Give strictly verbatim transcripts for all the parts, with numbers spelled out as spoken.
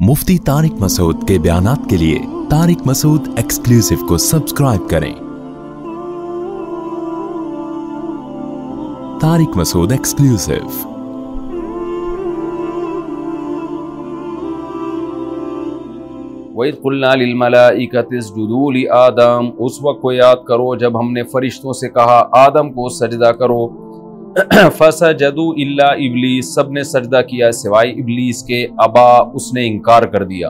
मुफ्ती तारिक मसूद के बयानात के लिए तारिक मसूद एक्सक्लूसिव को सब्सक्राइब करें। तारिक मसूद एक्सक्लूसिव। वइज़ क़ुल्ना लिल मलाइकति इसजुदू लि आदम, उस वक्त को याद करो जब हमने फरिश्तों से कहा आदम को सजदा करो। फसजदू इल्ला इब्लीस, सब ने सजदा किया सिवाय इब्लीस के। अबा, उसने इनकार कर दिया।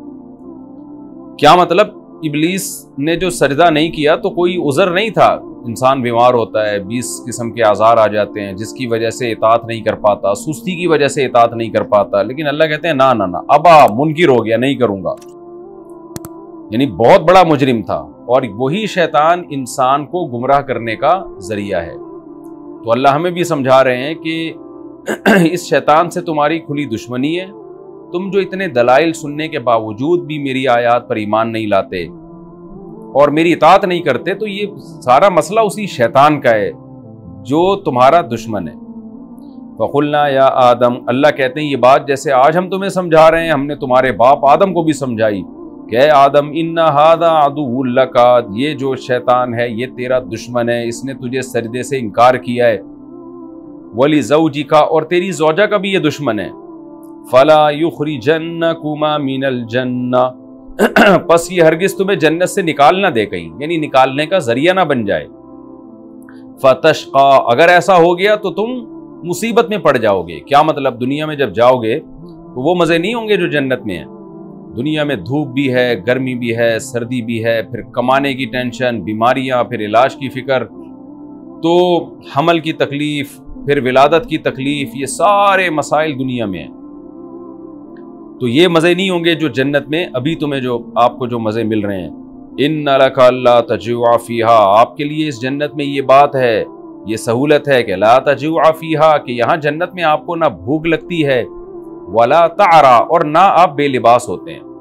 क्या मतलब? इब्लीस ने जो सजदा नहीं किया तो कोई उज़र नहीं था। इंसान बीमार होता है, बीस किस्म के आज़ार आ जाते हैं जिसकी वजह से इताअत नहीं कर पाता, सुस्ती की वजह से इताअत नहीं कर पाता, लेकिन अल्लाह कहते हैं ना ना ना, अबा, मुनकिर हो गया, नहीं करूंगा। यानी बहुत बड़ा मुजरिम था, और वही शैतान इंसान को गुमराह करने का जरिया है। तो अल्लाह हमें भी समझा रहे हैं कि इस शैतान से तुम्हारी खुली दुश्मनी है। तुम जो इतने दलाइल सुनने के बावजूद भी मेरी आयात पर ईमान नहीं लाते और मेरी इताअत नहीं करते, तो ये सारा मसला उसी शैतान का है जो तुम्हारा दुश्मन है। फ़क़ुल्ना या आदम, अल्लाह कहते हैं ये बात जैसे आज हम तुम्हें समझा रहे हैं, हमने तुम्हारे बाप आदम को भी समझाई कि आदम इन्ना हादा अदुव्वुल लका, ये जो शैतान है ये तेरा दुश्मन है, इसने तुझे सजदे से इनकार किया है। वली ज़ौजिका, और तेरी ज़ौजा का भी ये दुश्मन है। फला युखरिजन्नकुमा मिनल जन्ना, पस ये हरगिज तुम्हें जन्नत से निकाल ना दे कहीं, यानी निकालने का जरिया ना बन जाए। फतशका, अगर ऐसा हो गया तो तुम मुसीबत में पड़ जाओगे। क्या मतलब? दुनिया में जब जाओगे तो वो मज़े नहीं होंगे जो जन्नत में है। दुनिया में धूप भी है, गर्मी भी है, सर्दी भी है, फिर कमाने की टेंशन, बीमारियां, फिर इलाज की फिक्र, तो हमल की तकलीफ, फिर विलादत की तकलीफ, ये सारे मसाइल दुनिया में हैं। तो ये मज़े नहीं होंगे जो जन्नत में अभी तुम्हें जो आपको जो मज़े मिल रहे हैं। इन्ना लका अल्ला तजुआ फीहा, आपके लिए इस जन्नत में ये बात है, ये सहूलत है कि ला तजुआ फीहा, कि यहाँ जन्नत में आपको ना भूख लगती है, वला तारा, और ना आप बेलिबास होते हैं।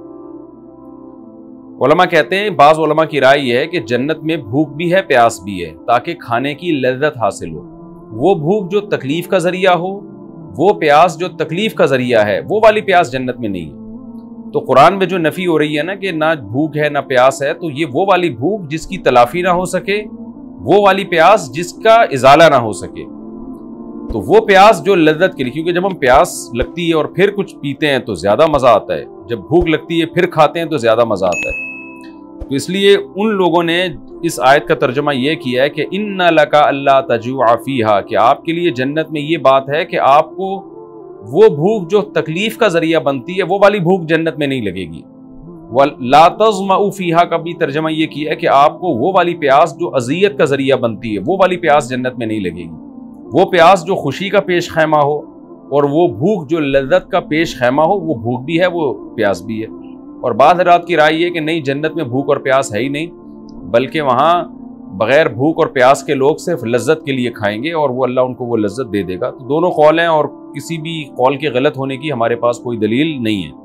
उलमा कहते हैं, बाज़ उलमा की राय यह है कि जन्नत में भूख भी है, प्यास भी है, ताकि खाने की लज्जत हासिल हो। वो भूख जो तकलीफ का जरिया हो, वो प्यास जो तकलीफ का जरिया है, वो वाली प्यास जन्नत में नहीं है। तो कुरान में जो नफी हो रही है ना कि ना भूख है ना प्यास है, तो ये वो वाली भूख जिसकी तलाफी ना हो सके, वो वाली प्यास जिसका इजाला ना हो सके। तो वो प्यास जो लज्जत के लिए, क्योंकि जब हम प्यास लगती है और फिर कुछ पीते हैं तो ज्यादा मजा आता है, जब भूख लगती है फिर खाते हैं तो ज्यादा मजा आता है। तो इसलिए उन लोगों ने इस आयत का तर्जुमा यह किया है कि इन्ना लका अल्ला तजुआ फीहा, कि आपके लिए जन्नत में ये बात है कि आपको वो भूख जो तकलीफ का जरिया बनती है, वो वाली भूख जन्नत में नहीं लगेगी। वला तज़मउ फीहा का भी तर्जुमा ये किया है कि आपको वो वाली प्यास जो अज़ियत का जरिया बनती है, वो वाली प्यास जन्नत में नहीं लगेगी। वो प्यास जो खुशी का पेश खैमा हो, और वो भूख जो लज्जत का पेश खैमा हो, वो भूख भी है, वो प्यास भी है। और बाद रात की राय है कि नहीं, जन्नत में भूख और प्यास है ही नहीं, बल्कि वहाँ बग़ैर भूख और प्यास के लोग सिर्फ लज्जत के लिए खाएंगे और वो अल्लाह उनको वो लज्जत दे देगा। तो दोनों कौल हैं, और किसी भी कौल के गलत होने की हमारे पास कोई दलील नहीं है।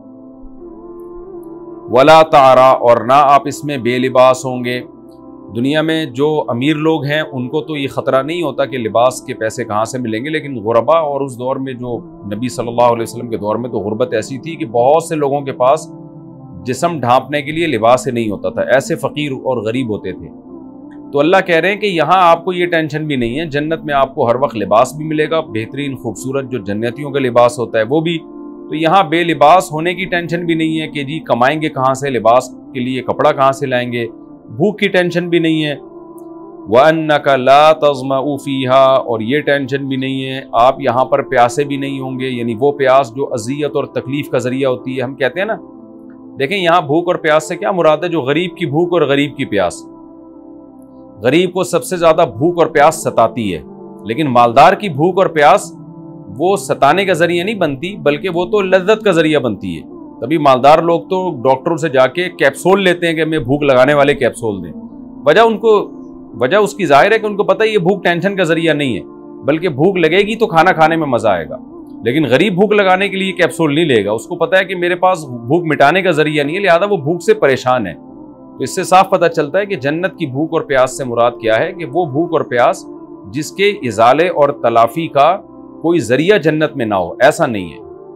वला तारा, और ना आप इसमें बेलिबास होंगे। दुनिया में जो अमीर लोग हैं उनको तो ये ख़तरा नहीं होता कि लिबास के पैसे कहाँ से मिलेंगे, लेकिन गुरबा, और उस दौर में जो नबी सल्लल्लाहु अलैहि वसल्लम के दौर में तो गुर्बत ऐसी थी कि बहुत से लोगों के पास जिस्म ढांपने के लिए लिबास ही नहीं होता था, ऐसे फ़कीर और गरीब होते थे। तो अल्लाह कह रहे हैं कि यहाँ आपको ये टेंशन भी नहीं है, जन्नत में आपको हर वक्त लिबास भी मिलेगा, बेहतरीन खूबसूरत जो जन्नतियों का लिबास होता है वो भी। तो यहाँ बेलिबास होने की टेंशन भी नहीं है कि जी कमाएंगे कहाँ से, लिबास के लिए कपड़ा कहाँ से लाएंगे, भूख की टेंशन भी नहीं है। वअन्नका ला तज़मउ फीहा, और ये टेंशन भी नहीं है आप यहाँ पर प्यासे भी नहीं होंगे, यानी वो प्यास जो अज़ियत और तकलीफ का जरिया होती है। हम कहते हैं ना, देखें यहाँ भूख और प्यास से क्या मुराद है? जो गरीब की भूख और गरीब की प्यास। गरीब को सबसे ज्यादा भूख और प्यास सताती है, लेकिन मालदार की भूख और प्यास वो सताने का जरिया नहीं बनती, बल्कि वो तो लज्जत का जरिया बनती है। तभी मालदार लोग तो डॉक्टरों से जाके कैप्सूल लेते हैं कि हमें भूख लगाने वाले कैप्सूल दें। वजह उनको वजह उसकी जाहिर है कि उनको पता है ये भूख टेंशन का जरिया नहीं है, बल्कि भूख लगेगी तो खाना खाने में मजा आएगा। लेकिन गरीब भूख लगाने के लिए कैप्सूल नहीं लेगा, उसको पता है कि मेरे पास भूख मिटाने का जरिया नहीं है, लिहाजा वो भूख से परेशान है। तो इससे साफ पता चलता है कि जन्नत की भूख और प्यास से मुराद क्या है, कि वो भूख और प्यास जिसके इजाले और तलाफी का कोई जरिया जन्नत में ना हो, ऐसा नहीं है।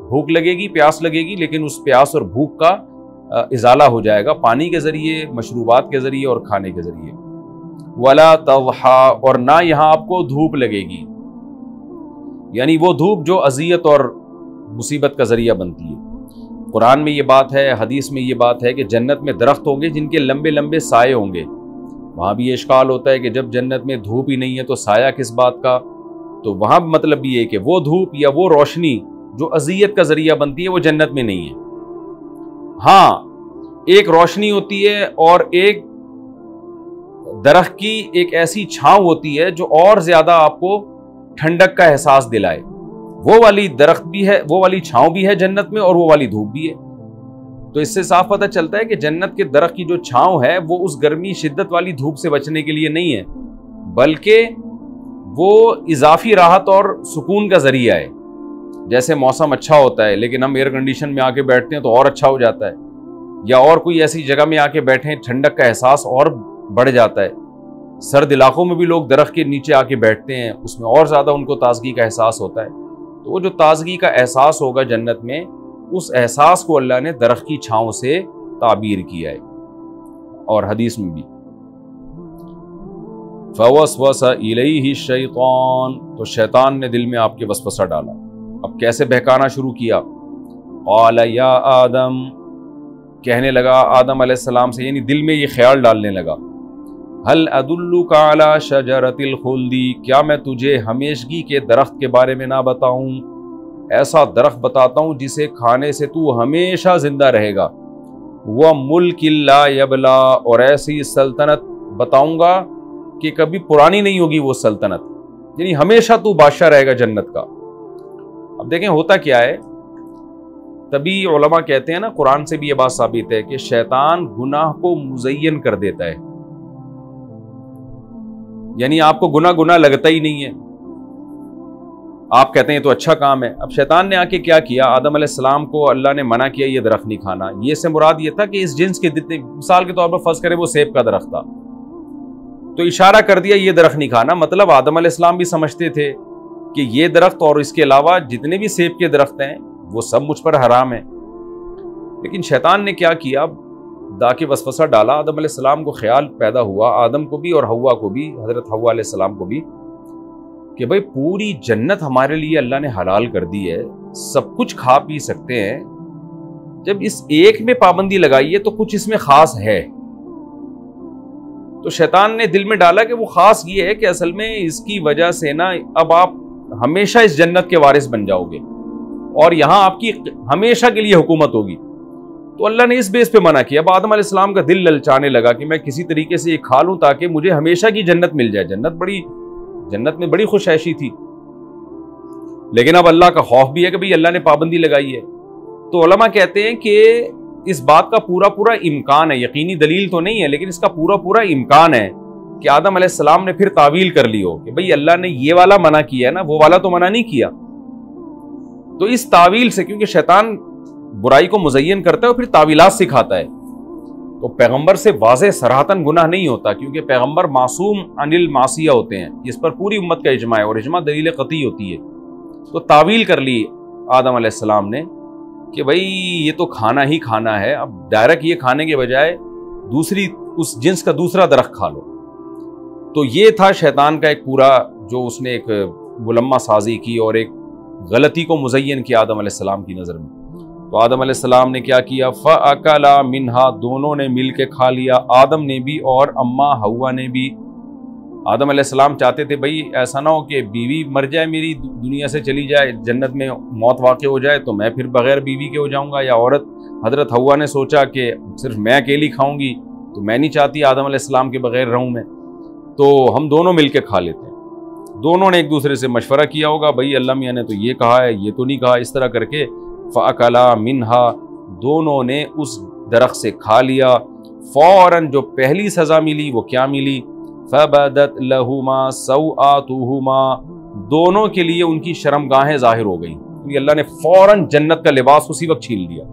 بھوک لگے گی، پیاس لگے گی، لیکن اس پیاس اور بھوک کا ازالہ ہو جائے گا پانی کے ذریعے، مشروبات کے ذریعے اور کھانے کے ذریعے۔ ولا تضحا، اور نہ یہاں آپ کو دھوپ لگے گی، یعنی وہ دھوپ جو اذیت اور مصیبت کا ذریعہ بنتی ہے۔ قرآن میں یہ بات ہے، حدیث میں یہ بات ہے کہ جنت میں درخت ہوں گے جن کے لمبے لمبے سائے ہوں گے۔ وہاں بھی یہ اشکال ہوتا ہے کہ جب جنت میں دھوپ ہی نہیں ہے تو سایہ کس بات کا؟ تو وہاں مطلب یہ ہے کہ وہ دھوپ یا وہ روشنی جو اذیت کا ذریعہ بنتی ہے وہ جنت میں نہیں ہے۔ ہاں، ایک روشنی ہوتی ہے اور ایک درخت کی ایک ایسی چھاؤں ہوتی ہے جو اور زیادہ آپ کو ٹھنڈک کا احساس دلائے، وہ والی درخت بھی ہے، وہ والی چھاؤں بھی ہے جنت میں، اور وہ والی دھوپ بھی ہے۔ تو اس سے صاف پتہ چلتا ہے کہ جنت کے درخت کی جو چھاؤں ہے وہ اس گرمی شدت والی دھوپ سے بچنے کے لیے نہیں ہے، بلکہ وہ اضافی راحت اور سکون کا ذریعہ ہے۔ جیسے موسم اچھا ہوتا ہے لیکن ہم ایئر کنڈیشن میں آ کے بیٹھتے ہیں تو اور اچھا ہو جاتا ہے، یا اور کوئی ایسی جگہ میں آ کے بیٹھیں ٹھنڈک کا احساس اور بڑھ جاتا ہے۔ سرد علاقوں میں بھی لوگ درخت کے نیچے آ کے بیٹھتے ہیں، اس میں اور زیادہ ان کو تازگی کا احساس ہوتا ہے۔ تو وہ جو تازگی کا احساس ہوگا جنت میں، اس احساس کو اللہ نے درخت کی چھاؤں سے تعبیر کیا ہے۔ اور حدیث میں بھی فوسوس الیہ الشیطان، تو شیطان نے دل میں آپ کے وسوسہ ڈالا۔ اب کیسے بہکانا شروع کیا؟ قال یا آدم، کہنے لگا آدم علیہ السلام سے، یعنی دل میں یہ خیال ڈالنے لگا، هل ادلک علی شجرۃ الخلد، کیا میں تجھے ہمیشگی کے درخت کے بارے میں نہ بتاؤں؟ ایسا درخت بتاتا ہوں جسے کھانے سے تو ہمیشہ زندہ رہے گا، وہ ملک لا یبلا، اور ایسی سلطنت بتاؤں گا کہ کبھی پرانی نہیں ہوگی وہ سلطنت، یعنی ہمیشہ تو بادشاہ رہے گا جنت کا۔ اب دیکھیں ہوتا کیا ہے، تبھی علماء کہتے ہیں نا، قرآن سے بھی یہ بات ثابت ہے کہ شیطان گناہ کو مزین کر دیتا ہے، یعنی آپ کو گناہ گناہ لگتا ہی نہیں ہے، آپ کہتے ہیں تو اچھا کام ہے۔ اب شیطان نے آ کے کیا کیا، آدم علیہ السلام کو اللہ نے منع کیا یہ درخت نہیں کھانا، یہ سے مراد یہ تھا کہ اس جنس کے جتنے، مثال کے طور پر فرض کریں وہ سیب کا درخت تھا تو اشارہ کر دیا یہ درخت نہیں کھانا، مطلب آدم علیہ السلام بھی سمجھتے تھے کہ یہ درخت اور اس کے علاوہ جتنے بھی سیب کے درخت ہیں وہ سب مجھ پر حرام ہیں۔ لیکن شیطان نے کیا کیا، دا کے وسوسہ ڈالا، آدم علیہ السلام کو خیال پیدا ہوا، آدم کو بھی اور حوا کو بھی، حضرت حوا علیہ السلام کو بھی، کہ بھئی پوری جنت ہمارے لیے اللہ نے حلال کر دی ہے، سب کچھ کھا پی سکتے ہیں، جب اس ایک میں پابندی لگائی ہے تو کچھ اس میں خاص ہے۔ تو شیطان نے دل میں ڈالا کہ وہ خاص یہ ہے کہ اصل میں اس کی وجہ سے نا اب آپ ہمیشہ اس جنت کے وارث بن جاؤ گے اور یہاں آپ کی ہمیشہ کے لیے حکومت ہوگی۔ تو اللہ نے اس بیس پہ منع کیا۔ اب آدم علیہ السلام کا دل للچانے لگا کہ میں کسی طریقے سے یہ کھا لوں تاکہ مجھے ہمیشہ کی جنت مل جائے، جنت بڑی جنت میں بڑی خوش عیشی تھی، لیکن اب اللہ کا خوف بھی ہے کہ بھئی اللہ نے پابندی لگائی ہے۔ تو علماء کہتے ہیں کہ اس بات کا پورا پورا امکان ہے، یقینی دلیل تو نہیں ہے لیکن اس کا پورا پورا امکان ہے کہ آدم علیہ السلام نے پھر تعویل کر لی ہو کہ بھئی اللہ نے یہ والا منع کیا ہے نا، وہ والا تو منع نہیں کیا۔ تو اس تعویل سے، کیونکہ شیطان برائی کو مزین کرتا ہے اور پھر تعویلات سکھاتا ہے، تو پیغمبر سے واضح صراحتاً گناہ نہیں ہوتا، کیونکہ پیغمبر معصوم عن المعصیہ ہوتے ہیں، جس پر پوری امت کا اجماع ہے اور اجماع دلیل قطعی ہوتی ہے۔ تو تعویل کر لی آدم علیہ السلام نے کہ بھئی یہ تو کھانا ہی کھانا ہے، اب ڈائریکٹ یہ کھانے کے بجائے دوسری اس جنس کا دوسرا درخت کھا لو۔ تو یہ تھا شیطان کا ایک پورا جو اس نے ایک ملمہ سازی کی اور ایک غلطی کو مزین کیا آدم علیہ السلام کی نظر میں۔ تو آدم علیہ السلام نے کیا کیا، فَأَكَلَا مِنْهَا، دونوں نے مل کے کھا لیا، آدم نے بھی اور اماں حوا نے بھی۔ آدم علیہ السلام چاہتے تھے بھئی ایسا نہ ہو کہ بیوی مر جائے، میری دنیا سے چلی جائے، جنت میں موت واقع ہو جائے تو میں پھر بغیر بیوی کے ہو جاؤں گا، یا عورت حضرت حوا نے سوچا کہ صرف میں اکیلی کھاؤں گی تو میں نہیں چاہتی آدم علیہ السلام کے بغیر رہوں میں، تو ہم دونوں مل کے کھا لیتے ہیں۔ دونوں نے ایک دوسرے سے مشورہ کیا ہوگا، بھئی اللہ میاں نے تو یہ کہا ہے، یہ تو نہیں کہا، اس طرح کر کے فَأَكَلَا مِنْهَا، دونوں نے اس درخت سے کھا لیا۔ فوراً جو پہلی سزا ملی وہ کیا ملی، فَبَدَتْ لَهُمَا سَوْآتُهُمَا، دونوں کے لیے ان کی شرمگاہیں ظاہر ہو گئیں، کیونکہ اللہ نے فوراً جنت کا لباس اسی وقت چھین لیا،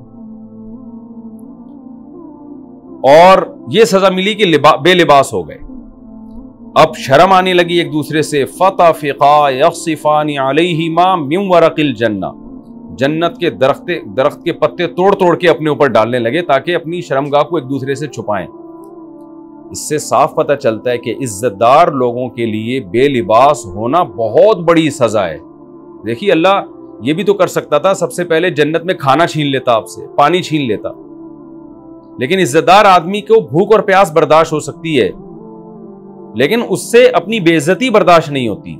اور یہ سزا ملی کہ بے لباس ہو گئے، اب شرم آنے لگی ایک دوسرے سے۔ فَطَفِقَا يَخْصِفَانِ عَلَيْهِمَا مِنْ وَرَقِ الْجَنَّةِ، جنت کے درخت درخت کے پتے توڑ توڑ کے اپنے اوپر ڈالنے لگے تاکہ اپنی شرمگاہ کو ایک دوسرے سے چھپائیں۔ اس سے صاف پتہ چلتا ہے کہ عزت دار لوگوں کے لیے بے لباس ہونا بہت بڑی سزا ہے۔ دیکھیے اللہ یہ بھی تو کر سکتا تھا، سب سے پہلے جنت میں کھانا چھین لیتا، آپ سے پانی چھین لیتا، لیکن عزت دار آدمی کو بھوک اور پیاس برداشت ہو سکتی ہے، لیکن اس سے اپنی بے عزتی برداشت نہیں ہوتی۔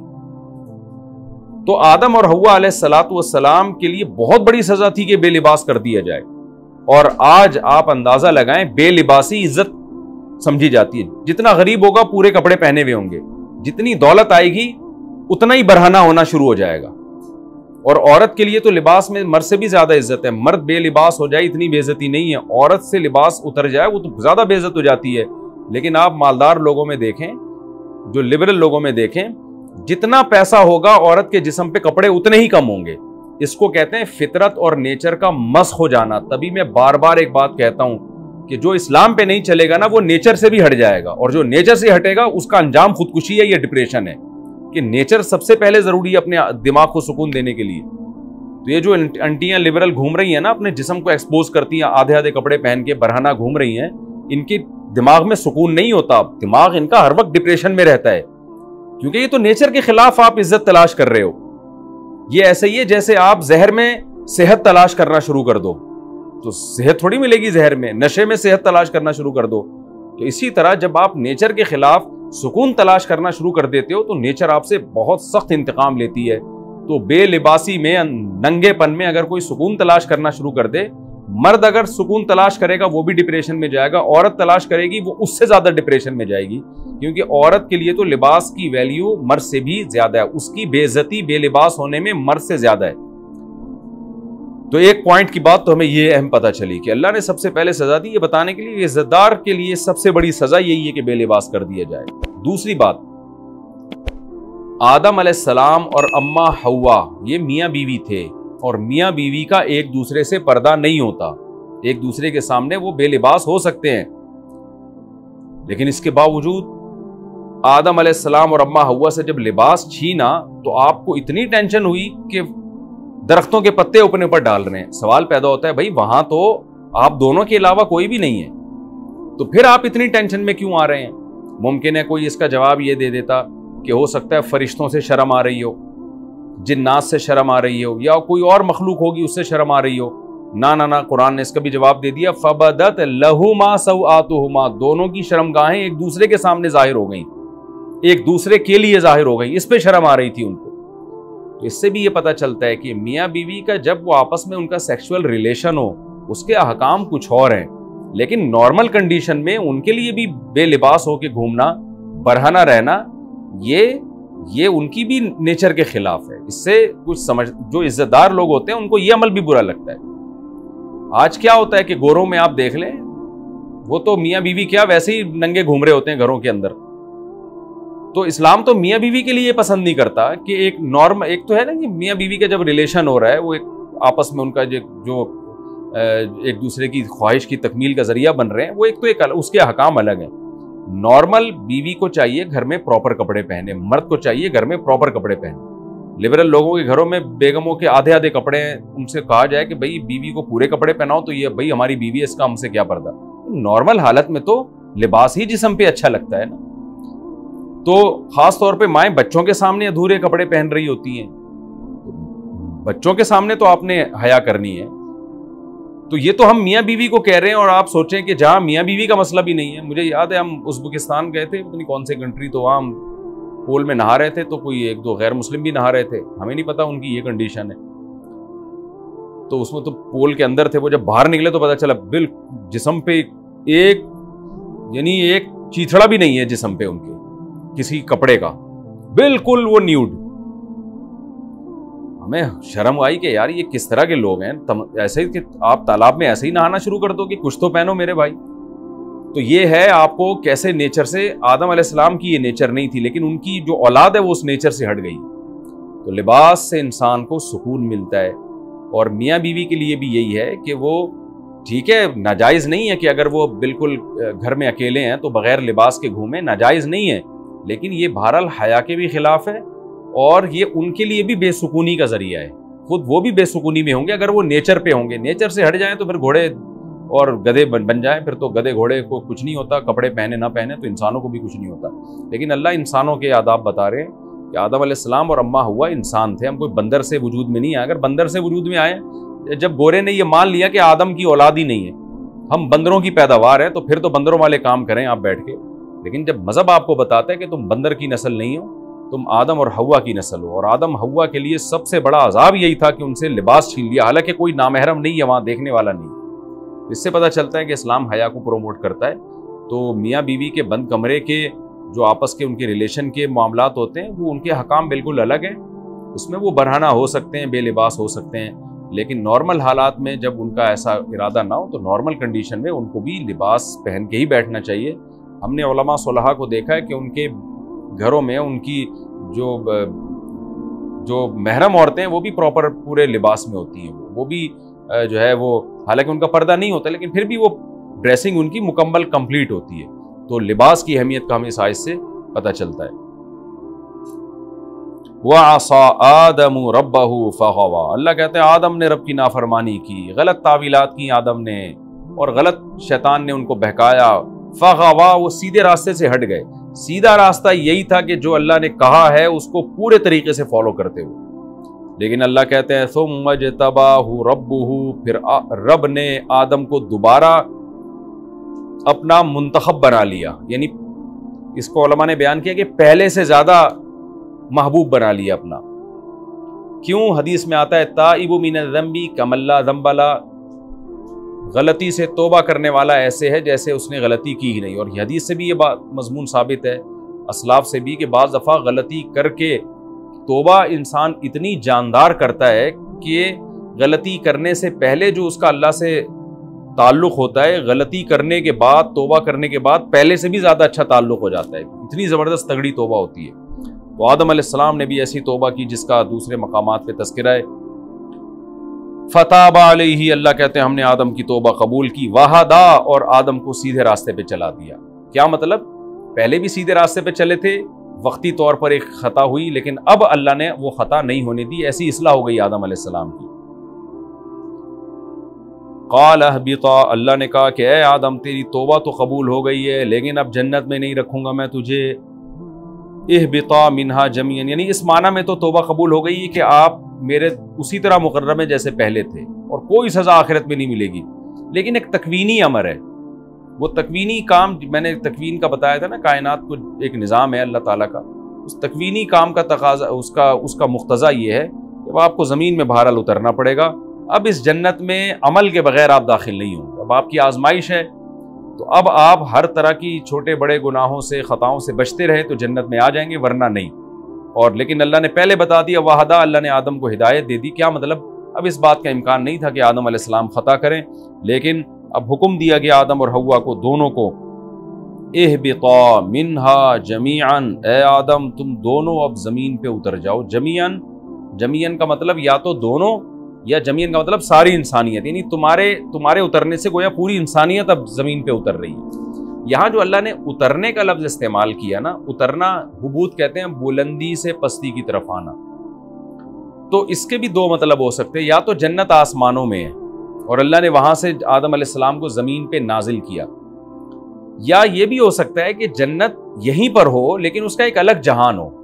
تو آدم اور حوا علیہ الصلوۃ والسلام کے لیے بہت بڑی سزا تھی کہ بے لباس کر دیا جائے، اور آج آپ اندازہ لگائیں بے لباسی عزت سمجھی جاتی ہے۔ جتنا غریب ہوگا پورے کپڑے پہنے ہوئے ہوں گے، جتنی دولت آئے گی اتنا ہی برہنہ ہونا شروع ہو جائے گا۔ اور عورت کے لیے تو لباس میں مرد سے بھی زیادہ عزت ہے، مرد بے لباس ہو جائے اتنی بے عزتی نہیں ہے، عورت سے لباس اتر جائے وہ تو زیادہ بے عزت ہو جاتی ہے۔ لیکن آپ مالدار لوگوں میں دیکھیں، جو لبرل لوگوں میں دیکھیں، جتنا پیسہ ہوگا عورت کے جسم پہ کپڑے اتنے ہی کم ہوں گے۔ اس کو کہتے ہیں فطرت اور نیچر کا مسخ ہو جانا۔ تبھی میں بار بار ایک بات کہتا ہوں کہ جو اسلام پہ نہیں چلے گا نا وہ نیچر سے بھی ہٹ جائے گا، اور جو نیچر سے ہٹے گا اس کا انجام خودکشی ہے، یہ ڈپریشن ہے۔ کہ نیچر سب سے پہلے ضروری ہے اپنے دماغ کو سکون دینے کے لیے۔ تو یہ جو انٹیاں لبرل گھوم رہی ہیں نا، اپنے جسم کو ایکسپوز کرتی ہیں، آدھے آدھے کپڑے پہن کے برہنہ گھوم رہی ہیں، ان کے دماغ میں سکون نہیں ہوتا، دماغ ان کا ہر وقت ڈپریشن میں رہتا ہے، کیونکہ یہ تو نیچر کے خلاف آپ عزت تلاش کر رہے ہو۔ یہ ایسے ہی ہے جیسے آپ زہر میں صحت تلاش کرنا شروع کر دو، تو صحت تھوڑی ملے گی زہر میں، نشے میں صحت تلاش کرنا شروع کر دو۔ تو اسی طرح جب آپ نیچر کے خلاف سکون تلاش کرنا شروع کر دیتے ہو تو نیچر آپ سے بہت سخت انتقام لیتی ہے۔ تو بے لباسی میں، ننگے پن میں اگر کوئی سکون تلاش کرنا شروع کر دے، مرد اگر سکون تلاش کرے گا وہ بھی ڈپریشن میں جائے گا، عورت تلاش کرے گی وہ اس سے زیادہ ڈپریشن میں جائے گی، کیونکہ عورت کے لیے تو لباس کی ویلیو مرد سے بھی زیادہ ہے، اس کی بے عزتی بے لباس ہونے میں مرد سے زیادہ ہے۔ تو ایک پوائنٹ کی بات تو ہمیں یہ اہم پتہ چلی کہ اللہ نے سب سے پہلے سزا دی یہ بتانے کے لیے عزت دار کے لیے سب سے بڑی سزا یہی ہے کہ بے لباس کر دیا جائے۔ دوسری بات، آدم علیہ السلام اور اماں حوا یہ میاں بیوی تھے، اور میاں بیوی کا ایک دوسرے سے پردہ نہیں ہوتا، ایک دوسرے کے سامنے وہ بے لباس ہو سکتے ہیں، لیکن اس کے باوجود آدم علیہ السلام اور اماں حوا سے جب لباس چھینا تو آپ کو اتنی ٹینشن ہوئی کہ درختوں کے پتے اپنے اوپر ڈال رہے ہیں۔ سوال پیدا ہوتا ہے بھائی وہاں تو آپ دونوں کے علاوہ کوئی بھی نہیں ہے، تو پھر آپ اتنی ٹینشن میں کیوں آ رہے ہیں؟ ممکن ہے کوئی اس کا جواب یہ دے دیتا کہ ہو سکتا ہے فرشتوں سے شرم آ رہی ہو، جنات سے شرم آ رہی ہو، یا کوئی اور مخلوق ہوگی اس سے شرم آ رہی ہو۔ نہ نہ نہ قرآن نے اس کا بھی جواب دے دیا، فَبَدَتْ لَهُمَا سَوْآتُهُمَا، دونوں کی شرم گاہیں ایک دوسرے کے سامنے ظاہر ہو گئیں، ایک دوسرے کے لیے ظاہر ہو گئیں، اس پہ شرم آ رہی تھی ان کو۔ تو اس سے بھی یہ پتہ چلتا ہے کہ میاں بیوی کا جب وہ آپس میں ان کا سیکشول ریلیشن ہو اس کے احکام کچھ اور ہیں، لیکن نارمل کنڈیشن میں ان کے لیے بھی بے لباس ہو کے گھومنا، برہنہ رہنا، یہ یہ ان کی بھی نیچر کے خلاف ہے۔ اس سے کچھ سمجھ جو عزت دار لوگ ہوتے ہیں ان کو یہ عمل بھی برا لگتا ہے۔ آج کیا ہوتا ہے کہ گوروں میں آپ دیکھ لیں، وہ تو میاں بیوی کیا ویسے ہی ننگے گھوم رہے ہوتے ہیں گھروں کے اندر۔ تو اسلام تو میاں بیوی کے لیے پسند نہیں کرتا کہ ایک نارم ایک تو ہے نا کہ میاں بیوی کا جب ریلیشن ہو رہا ہے وہ ایک آپس میں ان کا جو ایک دوسرے کی خواہش کی تکمیل کا ذریعہ بن رہے ہیں، وہ ایک تو ایک اس کے احکام الگ ہیں۔ نارمل بیوی کو چاہیے گھر میں پراپر کپڑے پہنے، مرد کو چاہیے گھر میں پراپر کپڑے پہنے۔ لبرل لوگوں کے گھروں میں بیگموں کے آدھے آدھے کپڑے ہیں، ان سے کہا جائے کہ بھائی بیوی کو پورے کپڑے پہناؤ تو یہ بھائی ہماری بیوی ہے اس کا ہم سے کیا پردہ۔ نارمل حالت میں تو لباس ہی جسم پہ اچھا لگتا ہے نا۔ تو خاص طور پہ مائیں بچوں کے سامنے ادھورے کپڑے پہن رہی ہوتی ہیں، بچوں کے سامنے تو آپ نے حیا کرنی ہے۔ تو یہ تو ہم میاں بیوی کو کہہ رہے ہیں، اور آپ سوچیں کہ جہاں میاں بیوی کا مسئلہ بھی نہیں ہے۔ مجھے یاد ہے ہم ازبکستان گئے تھے، پتہ نہیں کون سے کنٹری، تو وہاں ہم پول میں نہا رہے تھے تو کوئی ایک دو غیر مسلم بھی نہا رہے تھے، ہمیں نہیں پتا ان کی یہ کنڈیشن ہے۔ تو اس میں تو پول کے اندر تھے، وہ جب باہر نکلے تو پتا چلا بالکل جسم پہ ایک یعنی ایک چیتھڑا بھی نہیں ہے جسم پہ ان کے کسی کپڑے کا، بالکل وہ نیوڈ۔ ہمیں شرم آئی کہ یار یہ کس طرح کے لوگ ہیں، ایسے ہی کہ آپ تالاب میں ایسے ہی نہانا شروع کر دو کہ کچھ تو پہنو میرے بھائی۔ تو یہ ہے آپ کو کیسے نیچر سے، آدم علیہ السلام کی یہ نیچر نہیں تھی، لیکن ان کی جو اولاد ہے وہ اس نیچر سے ہٹ گئی۔ تو لباس سے انسان کو سکون ملتا ہے، اور میاں بیوی کے لیے بھی یہی ہے کہ وہ ٹھیک ہے، ناجائز نہیں ہے کہ اگر وہ بالکل گھر میں اکیلے ہیں تو بغیر لباس کے گھومیں، ناجائز نہیں ہے، لیکن یہ بہرحال حیا کے بھی خلاف ہے، اور یہ ان کے لیے بھی بے سکونی کا ذریعہ ہے خود وہ بھی بے سکونی میں ہوں گے اگر وہ نیچر پہ ہوں گے. نیچر سے ہٹ جائیں تو پھر گھوڑے اور گدھے بن بن جائیں, پھر تو گدھے گھوڑے کو کچھ نہیں ہوتا, کپڑے پہنے نہ پہنے تو انسانوں کو بھی کچھ نہیں ہوتا. لیکن اللہ انسانوں کے آداب بتا رہے ہیں کہ آدم علیہ السلام اور اماں ہوا انسان تھے, ہم کوئی بندر سے وجود میں نہیں آئے. اگر بندر سے وجود میں آئے, جب گورے نے یہ مان لیا کہ آدم کی اولاد ہی نہیں ہے, ہم بندروں کی پیداوار ہیں, تو پھر تو بندروں والے کام کریں آپ بیٹھ کے. لیکن جب مذہب آپ کو بتاتا ہے کہ تم بندر کی نسل نہیں ہو, تم آدم اور حوا کی نسل ہو, اور آدم حوا کے لیے سب سے بڑا عذاب یہی تھا کہ ان سے لباس چھین لیا, حالانکہ کوئی نامحرم نہیں ہے وہاں, دیکھنے والا نہیں. اس سے پتہ چلتا ہے کہ اسلام حیا کو پروموٹ کرتا ہے. تو میاں بیوی کے بند کمرے کے جو آپس کے ان کے ریلیشن کے معاملات ہوتے ہیں وہ ان کے حکام بالکل الگ ہیں. اس میں وہ برہنہ ہو سکتے ہیں, بے لباس ہو سکتے ہیں, لیکن نارمل حالات میں جب ان کا ایسا ارادہ نہ ہو تو نارمل کنڈیشن میں ان کو بھی لباس پہن کے ہی بیٹھنا چاہیے. ہم نے علماء صلحاء کو دیکھا ہے کہ ان کے گھروں میں ان کی جو جو محرم عورتیں ہیں وہ بھی پراپر پورے لباس میں ہوتی ہیں, وہ بھی جو ہے وہ حالانکہ ان کا پردہ نہیں ہوتا لیکن پھر بھی وہ ڈریسنگ ان کی مکمل کمپلیٹ ہوتی ہے. تو لباس کی اہمیت کا ہمیں اس آیت سے پتہ چلتا ہے. وَعَصَىٰ آدَمُ رَبَّهُ فَغَوَىٰ, اللہ کہتے ہیں آدم نے رب کی نافرمانی کی, غلط تعویلات کی آدم نے, اور غلط شیطان نے ان کو بہکایا. فَغَوَىٰ, وہ سیدھے راستے سے ہٹ گئے. سیدھا راستہ یہی تھا کہ جو اللہ نے کہا ہے اس کو پورے طریقے سے فالو کرتے ہوئے. لیکن اللہ کہتے ہیں ثُمَّ اجْتَبَاهُ رَبُّهُ, پھر رب نے آدم کو دوبارہ اپنا منتخب بنا لیا. یعنی اس کو علماء نے بیان کیا کہ پہلے سے زیادہ محبوب بنا لیا اپنا. کیوں؟ حدیث میں آتا ہے تائب من الذنب کمن لا ذنب لہ, غلطی سے توبہ کرنے والا ایسے ہے جیسے اس نے غلطی کی ہی نہیں. اور یہ حدیث سے بھی یہ بات مضمون ثابت ہے, اسلاف سے بھی, کہ بعض دفعہ غلطی کر کے توبہ انسان اتنی جاندار کرتا ہے کہ غلطی کرنے سے پہلے جو اس کا اللہ سے تعلق ہوتا ہے, غلطی کرنے کے بعد توبہ کرنے کے بعد پہلے سے بھی زیادہ اچھا تعلق ہو جاتا ہے. اتنی زبردست تگڑی توبہ ہوتی ہے. تو آدم علیہ السلام نے بھی ایسی توبہ کی جس کا دوسرے مقامات پہ تذکرہ ہے. فتاب علیہ, اللہ کہتے ہیں ہم نے آدم کی توبہ قبول کی. وہدا, اور آدم کو سیدھے راستے پہ چلا دیا. کیا مطلب؟ پہلے بھی سیدھے راستے پہ چلے تھے, وقتی طور پر ایک خطا ہوئی, لیکن اب اللہ نے وہ خطا نہیں ہونے دی, ایسی اصلاح ہو گئی آدم علیہ السلام کی. قال اہبطا, اللہ نے کہا کہ اے آدم تیری توبہ تو قبول ہو گئی ہے لیکن اب جنت میں نہیں رکھوں گا میں تجھے. اہبطا منہا جمیعا, یعنی اس معنی میں تو توبہ قبول ہو گئی کہ آپ میرے اسی طرح مقرر میں جیسے پہلے تھے, اور کوئی سزا آخرت میں نہیں ملے گی. لیکن ایک تکوینی امر ہے, وہ تکوینی کام میں نے تکوین کا بتایا تھا نا, کائنات کو ایک نظام ہے اللہ تعالیٰ کا, اس تکوینی کام کا تقاضا, اس کا اس کا مقتضا یہ ہے کہ وہ آپ کو زمین میں بہرحال اترنا پڑے گا. اب اس جنت میں عمل کے بغیر آپ داخل نہیں ہوں گے, اب آپ کی آزمائش ہے, تو اب آپ ہر طرح کی چھوٹے بڑے گناہوں سے خطاؤں سے بچتے رہے تو جنت میں آ جائیں گے, ورنہ نہیں. اور لیکن اللہ نے پہلے بتا دیا وحدہ, اللہ نے آدم کو ہدایت دے دی. کیا مطلب؟ اب اس بات کا امکان نہیں تھا کہ آدم علیہ السلام خطا کریں, لیکن اب حکم دیا گیا آدم اور حوا کو, دونوں کو, اہبطا منہا جمیعا, اے آدم تم دونوں اب زمین پہ اتر جاؤ. جمیعا, جمیعا کا مطلب یا تو دونوں, یا جمیعا کا مطلب ساری انسانیت, یعنی تمہارے تمہارے اترنے سے گویا پوری انسانیت اب زمین پہ اتر رہی ہے. یہاں جو اللہ نے اترنے کا لفظ استعمال کیا نا, اترنا حبوط کہتے ہیں بلندی سے پستی کی طرف آنا, تو اس کے بھی دو مطلب ہو سکتے ہیں. یا تو جنت آسمانوں میں ہے اور اللہ نے وہاں سے آدم علیہ السلام کو زمین پہ نازل کیا, یا یہ بھی ہو سکتا ہے کہ جنت یہیں پر ہو لیکن اس کا ایک الگ جہان ہو.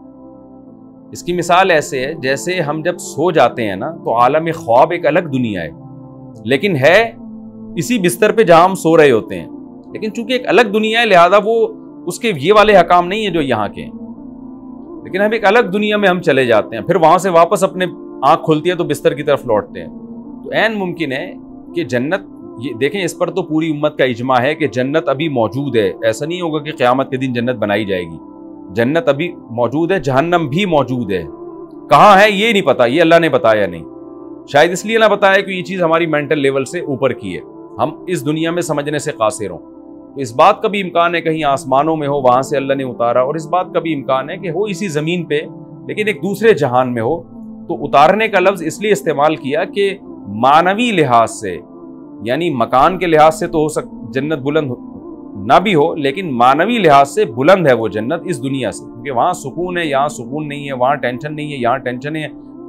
اس کی مثال ایسے ہے جیسے ہم جب سو جاتے ہیں نا تو عالم خواب ایک الگ دنیا ہے, لیکن ہے اسی بستر پہ جہاں ہم سو رہے ہوتے ہیں, لیکن چونکہ ایک الگ دنیا ہے لہذا وہ اس کے یہ والے حکام نہیں ہیں جو یہاں کے ہیں, لیکن ہم ایک الگ دنیا میں ہم چلے جاتے ہیں, پھر وہاں سے واپس اپنے آنکھ کھلتی ہے تو بستر کی طرف لوٹتے ہیں. تو عین ممکن ہے کہ جنت, یہ دیکھیں اس پر تو پوری امت کا اجماع ہے کہ جنت ابھی موجود ہے. ایسا نہیں ہوگا کہ قیامت کے دن جنت بنائی جائے گی, جنت ابھی موجود ہے, جہنم بھی موجود ہے. کہاں ہے یہ نہیں پتا, یہ اللہ نے بتایا نہیں, شاید اس لیے نہ بتایا کہ یہ چیز ہماری مینٹل لیول سے اوپر کی ہے, ہم اس دنیا میں سمجھنے سے قاصر ہوں. تو اس بات کا بھی امکان ہے کہیں آسمانوں میں ہو, وہاں سے اللہ نے اتارا, اور اس بات کا بھی امکان ہے کہ ہو اسی زمین پہ لیکن ایک دوسرے جہان میں ہو. تو اتارنے کا لفظ اس لیے استعمال کیا کہ معنوی لحاظ سے, یعنی مکان کے لحاظ سے تو ہو سک جنت بلند نہ بھی ہو, لیکن معنوی لحاظ سے بلند ہے وہ جنت اس دنیا سے, کیونکہ وہاں سکون ہے, یہاں سکون نہیں ہے, وہاں ٹینشن نہیں ہے, یہاں ٹینشن ہے.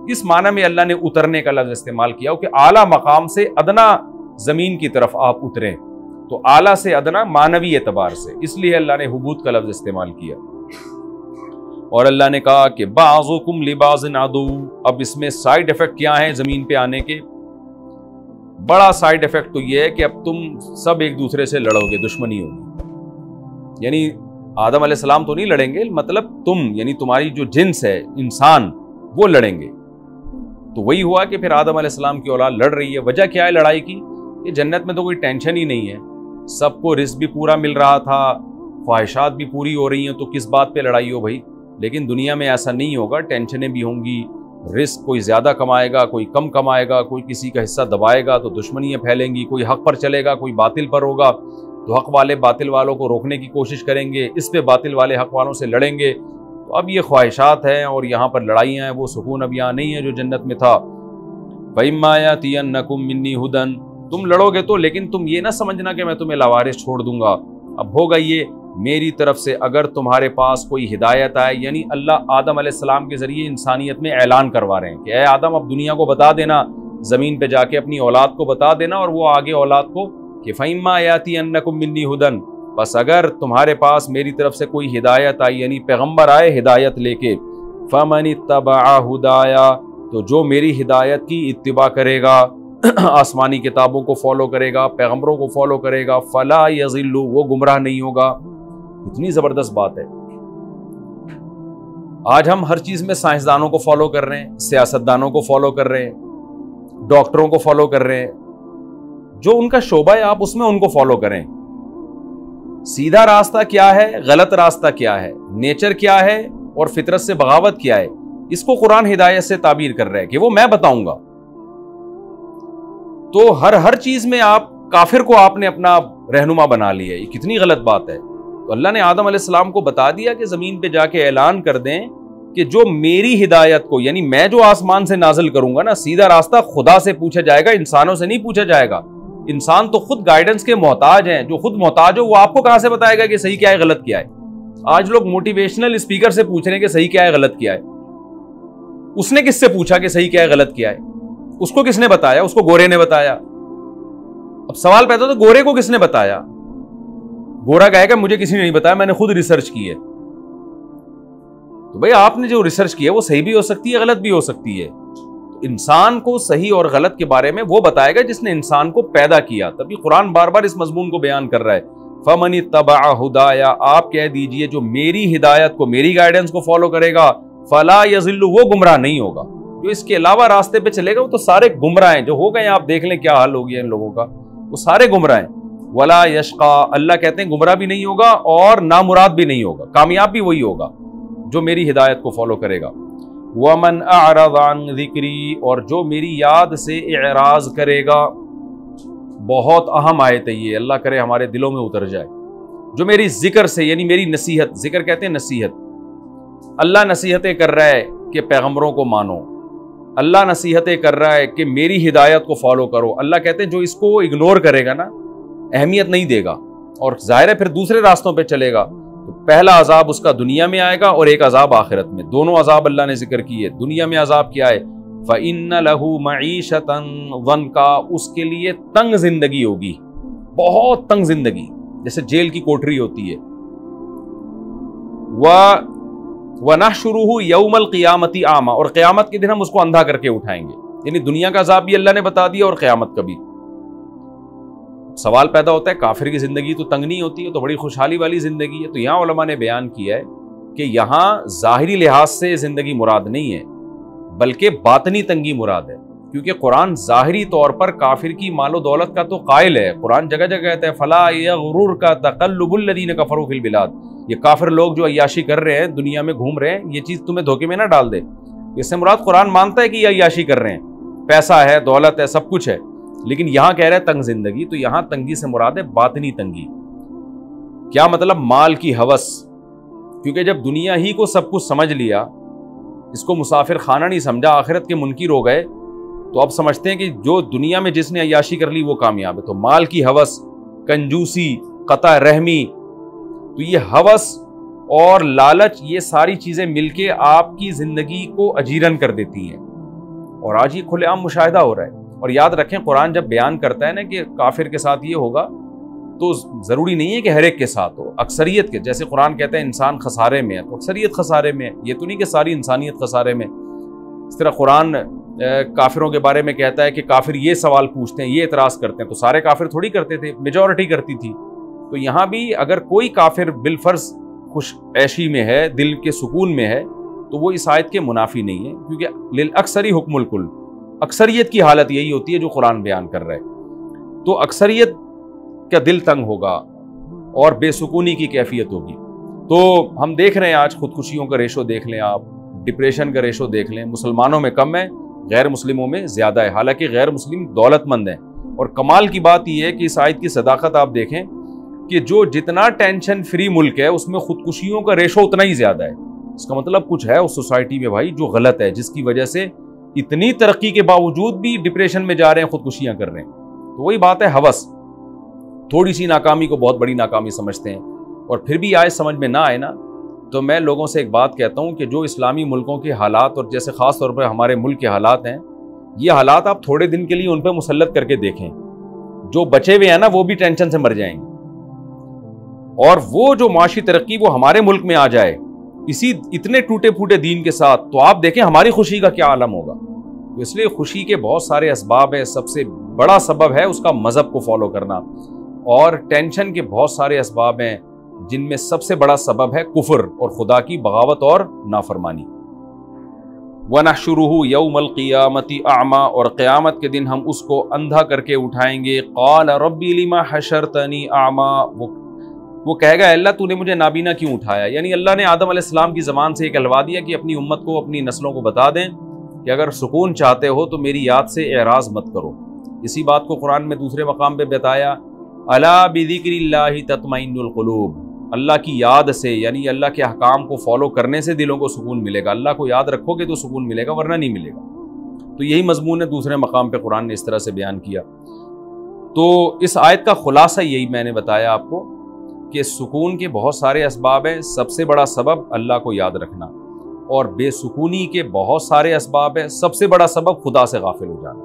کس معنی میں اللہ نے اترنے کا لفظ استعمال کیا کہ اعلیٰ مقام سے ادنا زمین کی طرف آپ اتریں، تو اعلیٰ سے ادنا معنوی اعتبار سے، اس لیے اللہ نے حبوط کا لفظ استعمال کیا۔ اور اللہ نے کہا کہ بعضکم لبعض عدو، اب اس میں سائیڈ ایفیکٹ کیا ہیں زمین پہ آنے کے؟ بڑا سائیڈ ایفیکٹ تو یہ ہے کہ اب تم سب ایک دوسرے سے لڑو گے، دشمنی ہوگی۔ یعنی آدم علیہ السلام تو نہیں لڑیں گے، مطلب تم یعنی تمہاری جو جنس ہے انسان وہ لڑیں گے۔ تو وہی ہوا کہ پھر آدم علیہ السلام کی اولاد لڑ رہی ہے۔ وجہ کیا ہے لڑائی کی؟ کہ جنت میں تو کوئی ٹینشن ہی نہیں ہے، سب کو رزق بھی پورا مل رہا تھا، خواہشات بھی پوری ہو رہی ہیں، تو کس بات پہ لڑائی ہو بھائی؟ لیکن دنیا میں ایسا نہیں ہوگا، ٹینشنیں بھی ہوں گی، رزق کوئی زیادہ کمائے گا، کوئی کم کمائے گا، کوئی کسی کا حصہ دبائے گا تو دشمنیاں پھیلیں گی، کوئی حق پر چلے گا، کوئی باطل پر ہوگا تو حق والے باطل والوں کو روکنے کی کوشش کریں گے، اس پہ باطل والے حق والوں سے لڑیں گے۔ تو اب یہ خواہشات ہیں اور یہاں پر لڑائیاں ہیں، وہ سکون اب یہاں نہیں ہے جو جنت میں تھا۔ فَإِمَّا يَأْتِيَنَّكُم مِّنِّي هُدًى، تم لڑو گے تو لیکن تم یہ نہ سمجھنا کہ میں تمہیں لاوارث چھوڑ دوں گا، اب ہوگا یہ میری طرف سے اگر تمہارے پاس کوئی ہدایت آئے، یعنی اللہ آدم علیہ السلام کے ذریعے انسانیت میں اعلان کروا رہے ہیں کہ اے آدم اب دنیا کو بتا دینا، زمین پہ جا کے اپنی اولاد کو بتا دینا، اور وہ آگے اولاد کو کہ فَإِمَّا يَأْتِيَنَّكُم مِّنِّي هُدًى، بس اگر تمہارے پاس میری طرف سے کوئی ہدایت آئی، یعنی پیغمبر آئے ہدایت لے کے، فَمَنِ اتَّبَعَ هُدَايَا، تو جو میری ہدایت کی اتباع کرے گا، آسمانی کتابوں کو فالو کرے گا، پیغمبروں کو فالو کرے گا، فَلَا يَضِلُّ، وہ گمراہ نہیں ہوگا۔ اتنی زبردست بات ہے۔ آج ہم ہر چیز میں سائنسدانوں کو فالو کر رہے ہیں، سیاستدانوں کو فالو کر رہے ہیں، ڈاکٹروں کو فالو کر رہے ہیں، جو ان کا شعبہ ہے آپ اس میں ان کو فالو کریں۔ سیدھا راستہ کیا ہے، غلط راستہ کیا ہے، نیچر کیا ہے اور فطرت سے بغاوت کیا ہے، اس کو قرآن ہدایت سے تعبیر کر رہا ہے کہ وہ میں بتاؤں گا۔ تو ہر ہر چیز میں آپ کافر کو آپ نے اپنا رہنما بنا لیا، یہ کتنی غلط بات ہے۔ تو اللہ نے آدم علیہ السلام کو بتا دیا کہ زمین پہ جا کے اعلان کر دیں کہ جو میری ہدایت کو، یعنی میں جو آسمان سے نازل کروں گا نا، سیدھا راستہ خدا سے پوچھا جائے گا، انسانوں سے نہیں پوچھا جائے گا۔ انسان تو خود گائیڈنس کے محتاج ہیں، جو خود محتاج ہو وہ آپ کو کہاں سے بتائے گا کہ صحیح کیا ہے غلط کیا ہے؟ آج لوگ موٹیویشنل اسپیکر سے پوچھ رہے ہیں کہ صحیح کیا ہے غلط کیا ہے۔ اس نے کس سے پوچھا کہ صحیح کیا ہے غلط کیا ہے؟ اس کو کس نے بتایا؟ اس کو گورے نے بتایا۔ اب سوال پیدا ہوتا ہے گورے کو کس نے بتایا؟ گورا کہے گا مجھے کسی نے نہیں بتایا، میں نے خود ریسرچ کی ہے۔ تو بھئی آپ نے جو ریسرچ کی ہے وہ صحیح بھی ہو سکتی ہے، غلط بھی ہو سکتی ہے۔ انسان کو صحیح اور غلط کے بارے میں وہ بتائے گا جس نے انسان کو پیدا کیا۔ تبھی قرآن بار بار اس مضمون کو بیان کر رہا ہے، فَمَنِ اتَّبَعَ هُدَايَا، آپ کہہ دیجئے جو میری ہدایت کو، میری گائیڈنس کو فالو کرے گا، فَلَا يَضِلُّ، وہ گمراہ نہیں ہوگا۔ جو اس کے علاوہ راستے پہ چلے گا وہ تو سارے گمراہ ہیں، جو ہو گئے آپ دیکھ لیں کیا حال ہو گیا ان لوگوں کا، وہ سارے گمراہ ہیں۔ وَلَا يَشْقَى، اللہ کہتے ہیں گمراہ بھی نہیں ہوگا اور نامراد بھی نہیں ہوگا، کامیاب بھی وہی ہوگا جو میری ہدایت کو فالو کرے گا۔ وَمَنْ أَعْرَضَ عَنْ ذِكْرِي، اور جو میری یاد سے اعراض کرے گا۔ بہت اہم آیت ہے یہ، اللہ کرے ہمارے دلوں میں اتر جائے۔ جو میری ذکر سے، یعنی میری نصیحت، ذکر کہتے ہیں نصیحت، اللہ نصیحتیں کر رہا ہے کہ پیغمبروں کو مانو، اللہ نصیحتیں کر رہا ہے کہ میری ہدایت کو فالو کرو۔ اللہ کہتے ہیں جو اس کو اگنور کرے گا نا، اہمیت نہیں دے گا اور ظاہر ہے پھر دوسرے راستوں پہ چلے گا، تو پہلا عذاب اس کا دنیا میں آئے گا اور ایک عذاب آخرت میں، دونوں عذاب اللہ نے ذکر کی ہے۔ دنیا میں عذاب کیا ہے؟ فَإِنَّ لَهُ مَعِيشَةً ضَنْكَا، اس کے لیے تنگ زندگی ہوگی، بہت تنگ زندگی، جیسے جیل کی کوٹری ہوتی ہے۔ وَنَحْشُرُهُ يَوْمَ الْقِيَامَةِ أَعْمَى، اور قیامت کے دن ہم اس کو اندھا کر کے اٹھائیں گے۔ یعنی دنیا کا عذاب بھی اللہ نے بتا دیا اور قیامت کا بھی۔ سوال پیدا ہوتا ہے کافر کی زندگی تو تنگ نہیں ہوتی ہے، تو بڑی خوشحالی والی زندگی ہے۔ تو یہاں علماء نے بیان کیا ہے کہ یہاں ظاہری لحاظ سے زندگی مراد نہیں ہے بلکہ باطنی تنگی مراد ہے، کیونکہ قرآن ظاہری طور پر کافر کی مال و دولت کا تو قائل ہے۔ قرآن جگہ جگہ کہتا ہے فَلَا يَغْرُرْكَ تَقَلُّبُ الَّذِينَ كَفَرُوا فِي الْبِلَادِ، یہ کافر لوگ جو عیاشی کر رہے ہیں، دنیا میں گھوم رہے ہیں، یہ چیز تمہیں دھوکے میں نہ ڈال دے۔ اس سے مراد قرآن مانتا ہے کہ یہ عیاشی کر رہے ہیں، پیسہ ہے، دولت ہے، سب کچھ ہے، لیکن یہاں کہہ رہے ہیں تنگ زندگی، تو یہاں تنگی سے مراد ہے باطنی تنگی۔ کیا مطلب؟ مال کی ہوس، کیونکہ جب دنیا ہی کو سب کچھ سمجھ لیا، اس کو مسافر خانہ نہیں سمجھا، آخرت کے منکر ہو گئے، تو اب سمجھتے ہیں کہ جو دنیا میں جس نے عیاشی کر لی وہ کامیاب ہے۔ تو مال کی ہوس، کنجوسی، قطع رحمی، تو یہ ہوس اور لالچ، یہ ساری چیزیں مل کے آپ کی زندگی کو اجیرن کر دیتی ہیں۔ اور آج یہ کھلے عام مشاہدہ ہو رہا ہے۔ اور یاد رکھیں قرآن جب بیان کرتا ہے نا کہ کافر کے ساتھ یہ ہوگا تو ضروری نہیں ہے کہ ہر ایک کے ساتھ ہو، اکثریت کے، جیسے قرآن کہتا ہے انسان خسارے میں ہے تو اکثریت خسارے میں ہے، یہ تو نہیں کہ ساری انسانیت خسارے میں۔ اس طرح قرآن کافروں کے بارے میں کہتا ہے کہ کافر یہ سوال پوچھتے ہیں، یہ اعتراض کرتے ہیں، تو سارے کافر تھوڑی کرتے تھے، میجورٹی کرتی تھی۔ تو یہاں بھی اگر کوئی کافر بالفرض خوش عیشی میں ہے، دل کے سکون میں ہے، تو وہ اس آیت کے منافی نہیں ہے، کیونکہ للاکثری حکم الکل، اکثریت کی حالت یہی ہوتی ہے جو قرآن بیان کر رہا ہے۔ تو اکثریت کا دل تنگ ہوگا اور بے سکونی کی کیفیت ہوگی۔ تو ہم دیکھ رہے ہیں آج خودکشیوں کا ریشو دیکھ لیں آپ، ڈپریشن کا ریشو دیکھ لیں، مسلمانوں میں کم ہے، غیر مسلموں میں زیادہ ہے، حالانکہ غیر مسلم دولت مند ہیں۔ اور کمال کی بات یہ ہے کہ اس آیت کی صداقت آپ دیکھیں کہ جو جتنا ٹینشن فری ملک ہے اس میں خودکشیوں کا ریشو اتنا ہی زیادہ ہے۔ اس کا مطلب کچھ ہے اس سوسائٹی میں بھائی جو غلط ہے، جس کی وجہ سے اتنی ترقی کے باوجود بھی ڈپریشن میں جا رہے ہیں، خودکشیاں کر رہے ہیں۔ تو وہی بات ہے، ہوس، تھوڑی سی ناکامی کو بہت بڑی ناکامی سمجھتے ہیں، اور پھر بھی آئے سمجھ میں نہ آئے نا، تو میں لوگوں سے ایک بات کہتا ہوں کہ جو اسلامی ملکوں کے حالات، اور جیسے خاص طور پر ہمارے ملک کے حالات ہیں، یہ حالات آپ تھوڑے دن کے لیے ان پہ مسلط کر کے دیکھیں، جو بچے ہوئے ہیں نا وہ بھی ٹینشن سے مر جائیں گے، اور وہ جو معاشی ترقی وہ ہمارے ملک میں آ جائے اسی اتنے ٹوٹے پھوٹے دین کے ساتھ، تو آپ دیکھیں ہماری خوشی کا کیا عالم ہوگا۔ تو اس لیے خوشی کے بہت سارے اسباب ہیں، سب سے بڑا سبب ہے اس کا مذہب کو فالو کرنا، اور ٹینشن کے بہت سارے اسباب ہیں جن میں سب سے بڑا سبب ہے کفر اور خدا کی بغاوت اور نافرمانی۔ وَنَحْشُرُهُ يَوْمَ الْقِيَامَةِ أَعْمَى، اور قیامت کے دن ہم اس کو اندھا کر کے اٹھائیں گے۔ قَالَ رَبِّ لِمَا حَشَرْتَنِي أَعْمَى، وہ وہ کہے گا اللہ تو نے مجھے نابینا کیوں اٹھایا؟ یعنی اللہ نے آدم علیہ السلام کی زبان سے یہ کہلوا دیا کہ اپنی امت کو، اپنی نسلوں کو بتا دیں کہ اگر سکون چاہتے ہو تو میری یاد سے اعراض مت کرو۔ اسی بات کو قرآن میں دوسرے مقام پہ بتایا، الا بذکر اللہ تطمئن القلوب، اللہ کی یاد سے، یعنی اللہ کے احکام کو فالو کرنے سے دلوں کو سکون ملے گا۔ اللہ کو یاد رکھو گے تو سکون ملے گا، ورنہ نہیں ملے گا۔ تو یہی مضمون ہے دوسرے مقام پہ قرآن نے اس طرح سے بیان کیا۔ تو اس آیت کا خلاصہ یہی میں نے بتایا آپ کو کہ سکون کے بہت سارے اسباب ہیں، سب سے بڑا سبب اللہ کو یاد رکھنا، اور بے سکونی کے بہت سارے اسباب ہیں، سب سے بڑا سبب خدا سے غافل ہو جانا۔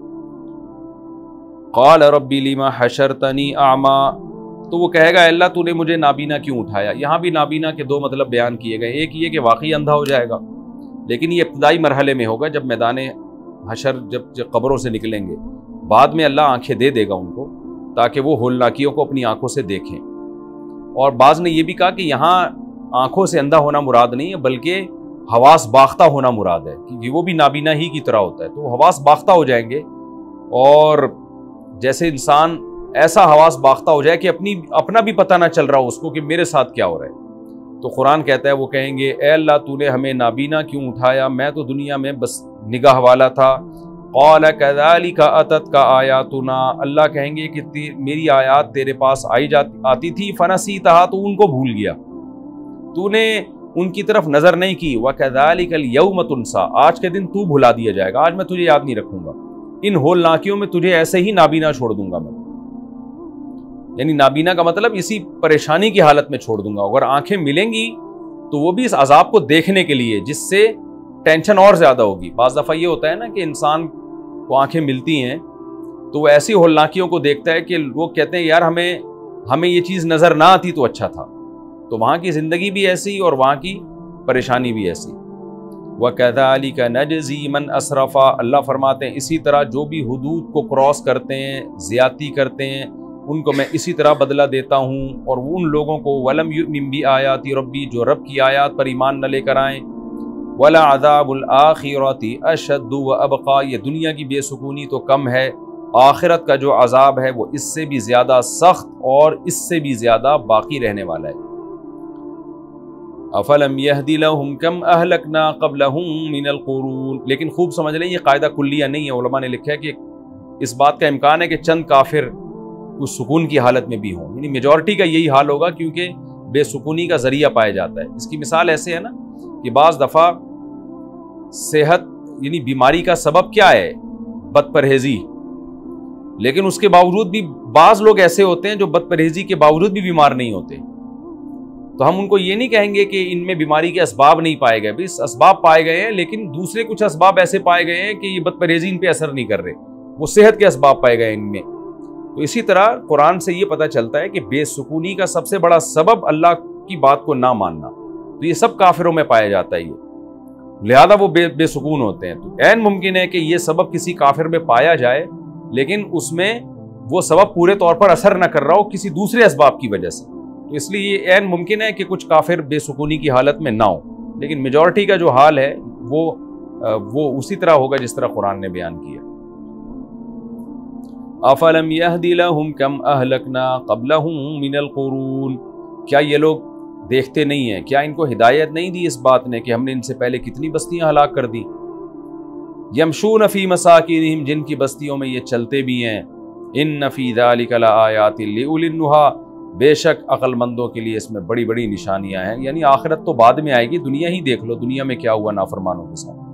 قال ربی لما حشرتنی اعمی، تو وہ کہے گا اللہ تو نے مجھے نابینا کیوں اٹھایا۔ یہاں بھی نابینا کے دو مطلب بیان کیے گئے، ایک یہ کہ واقعی اندھا ہو جائے گا، لیکن یہ ابتدائی مرحلے میں ہوگا جب میدان حشر، جب جب قبروں سے نکلیں گے، بعد میں اللہ آنکھیں دے دے گا ان کو تاکہ وہ ہولناکیوں کو اپنی آنکھوں سے دیکھیں۔ اور بعض نے یہ بھی کہا کہ یہاں آنکھوں سے اندھا ہونا مراد نہیں ہے بلکہ حواس باختہ ہونا مراد ہے، کیونکہ وہ بھی نابینا ہی کی طرح ہوتا ہے، تو حواس باختہ ہو جائیں گے، اور جیسے انسان ایسا حواس باختہ ہو جائے کہ اپنی اپنا بھی پتہ نہ چل رہا ہو اس کو کہ میرے ساتھ کیا ہو رہا ہے۔ تو قرآن کہتا ہے وہ کہیں گے اے اللہ تو نے ہمیں نابینا کیوں اٹھایا، میں تو دنیا میں بس نگاہ والا تھا۔ قال كذلك اتتك آیاتنا، اللہ کہیں گے کہ میری آیات تیرے پاس آئی جاتی آتی تھی، فنسیتها، تو ان کو بھول گیا، تو نے ان کی طرف نظر نہیں کی۔ وكذلك اليوم تنسى، آج کے دن تو بھلا دیا جائے گا، آج میں تجھے یاد نہیں رکھوں گا، ان ہولناکیوں میں تجھے ایسے ہی نابینا چھوڑ دوں گا میں۔ یعنی نابینا کا مطلب اسی پریشانی کی حالت میں چھوڑ دوں گا، اگر آنکھیں ملیں گی تو وہ بھی اس عذاب کو دیکھنے کے لیے، جس سے ٹینشن اور زیادہ ہوگی۔ بعض دفعہ یہ ہوتا ہے نا کہ انسان کو آنکھیں ملتی ہیں تو وہ ایسی ہولناکیوں کو دیکھتا ہے کہ لوگ کہتے ہیں یار ہمیں ہمیں یہ چیز نظر نہ آتی تو اچھا تھا، تو وہاں کی زندگی بھی ایسی اور وہاں کی پریشانی بھی ایسی۔ وَكَذَلِكَ نَجْزِي مَنْ أَسْرَفَ، اللہ فرماتے ہیں اسی طرح جو بھی حدود کو کراس کرتے ہیں، زیادتی کرتے ہیں، ان کو میں اسی طرح بدلہ دیتا ہوں۔ اور ان لوگوں کو وَلَمْ يُؤْمِنْ بِآيَاتِ رَبِّي، جو رب کی آیات پر ایمان نہ لے کر آئیں، وَلَعَذَابُ الْآخِرَةِ أَشَدُّ وَأَبْقَىٰ، یہ دنیا کی بے سکونی تو کم ہے، آخرت کا جو عذاب ہے وہ اس سے بھی زیادہ سخت اور اس سے بھی زیادہ باقی رہنے والا ہے۔ افلم یہدی لہم کم اہلکنا قبلہم من القرون، لیکن خوب سمجھ لیں یہ قاعدہ کلیہ نہیں ہے، علماء نے لکھا ہے کہ اس بات کا امکان ہے کہ چند کافر اس سکون کی حالت میں بھی ہوں، یعنی میجورٹی کا یہی حال ہوگا کیونکہ بے سکونی کا ذریعہ پایا جاتا ہے۔ اس کی مثال ایسے ہے نا کہ بعض دفعہ صحت یعنی بیماری کا سبب کیا ہے؟ بد پرہیزی، لیکن اس کے باوجود بھی بعض لوگ ایسے ہوتے ہیں جو بد پرہیزی کے باوجود بھی بیمار نہیں ہوتے، تو ہم ان کو یہ نہیں کہیں گے کہ ان میں بیماری کے اسباب نہیں پائے گئے، بس اسباب پائے گئے ہیں لیکن دوسرے کچھ اسباب ایسے پائے گئے ہیں کہ یہ بد پرہیزی ان پہ اثر نہیں کر رہے، وہ صحت کے اسباب پائے گئے ان میں۔ تو اسی طرح قرآن سے یہ پتہ چلتا ہے کہ بے سکونی کا سب سے بڑا سبب اللہ کی بات کو نہ ماننا، تو یہ سب کافروں میں پایا جاتا ہے، یہ لہذا وہ بے بے سکون ہوتے ہیں۔ تو عین ممکن ہے کہ یہ سبب کسی کافر میں پایا جائے لیکن اس میں وہ سبب پورے طور پر اثر نہ کر رہا ہو کسی دوسرے اسباب کی وجہ سے، تو اس لیے یہ عین ممکن ہے کہ کچھ کافر بے سکونی کی حالت میں نہ ہو، لیکن میجورٹی کا جو حال ہے وہ وہ اسی طرح ہوگا جس طرح قرآن نے بیان کیا۔ افلم یہد لہم کم اہلکنا قبلہم من القرون، کیا یہ لوگ دیکھتے نہیں ہیں، کیا ان کو ہدایت نہیں دی اس بات نے کہ ہم نے ان سے پہلے کتنی بستیاں ہلاک کر دی؟ یمشون فی مساکنہم، جن کی بستیوں میں یہ چلتے بھی ہیں، ان فی ذلک لآیات لأولی النہی، بے شک عقل مندوں کے لیے اس میں بڑی بڑی نشانیاں ہیں، یعنی آخرت تو بعد میں آئے گی، دنیا ہی دیکھ لو، دنیا میں کیا ہوا نافرمانوں کے ساتھ۔